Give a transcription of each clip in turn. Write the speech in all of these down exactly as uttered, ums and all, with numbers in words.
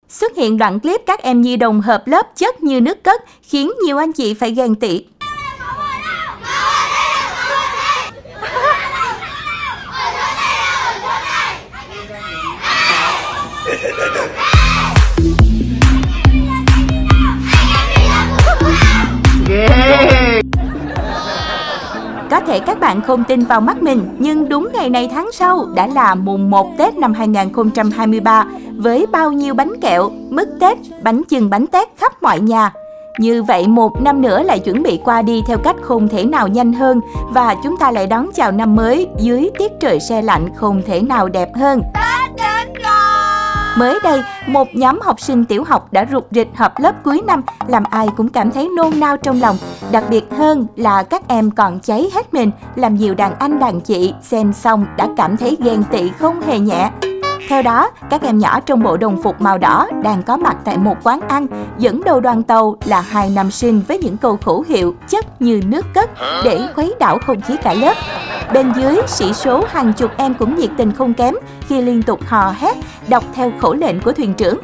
Xuất hiện đoạn clip các em nhi đồng hợp lớp chất như nước cất khiến nhiều anh chị phải ghen tị. Có thể các bạn không tin vào mắt mình, nhưng đúng ngày này tháng sau đã là mùng một Tết năm hai nghìn không trăm hai mươi ba với bao nhiêu bánh kẹo, mứt Tết, bánh chưng bánh tét khắp mọi nhà. Như vậy một năm nữa lại chuẩn bị qua đi theo cách không thể nào nhanh hơn và chúng ta lại đón chào năm mới dưới tiết trời se lạnh không thể nào đẹp hơn. Mới đây, một nhóm học sinh tiểu học đã rục rịch họp lớp cuối năm làm ai cũng cảm thấy nôn nao trong lòng. Đặc biệt hơn là các em còn cháy hết mình, làm nhiều đàn anh đàn chị xem xong đã cảm thấy ghen tị không hề nhẹ. Theo đó, các em nhỏ trong bộ đồng phục màu đỏ đang có mặt tại một quán ăn, dẫn đầu đoàn tàu là hai nam sinh với những câu khẩu hiệu chất như nước cất để khuấy đảo không khí cả lớp. Bên dưới, sĩ số hàng chục em cũng nhiệt tình không kém khi liên tục hò hét, đọc theo khẩu lệnh của thuyền trưởng.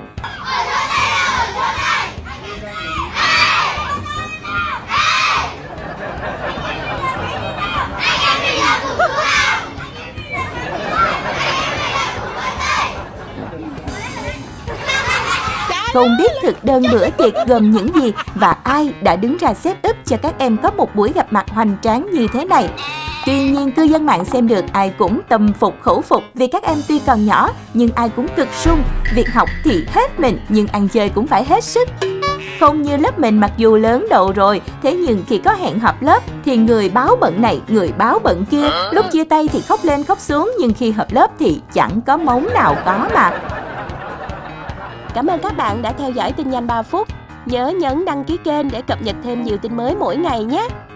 Không biết thực đơn bữa tiệc gồm những gì và ai đã đứng ra set up cho các em có một buổi gặp mặt hoành tráng như thế này. Tuy nhiên, cư dân mạng xem được ai cũng tâm phục khẩu phục vì các em tuy còn nhỏ nhưng ai cũng cực sung. Việc học thì hết mình nhưng ăn chơi cũng phải hết sức. Không như lớp mình mặc dù lớn đầu rồi, thế nhưng khi có hẹn họp lớp thì người báo bận này, người báo bận kia. Lúc chia tay thì khóc lên khóc xuống nhưng khi họp lớp thì chẳng có mống nào có mà. Cảm ơn các bạn đã theo dõi tin nhanh ba phút. Nhớ nhấn đăng ký kênh để cập nhật thêm nhiều tin mới mỗi ngày nhé.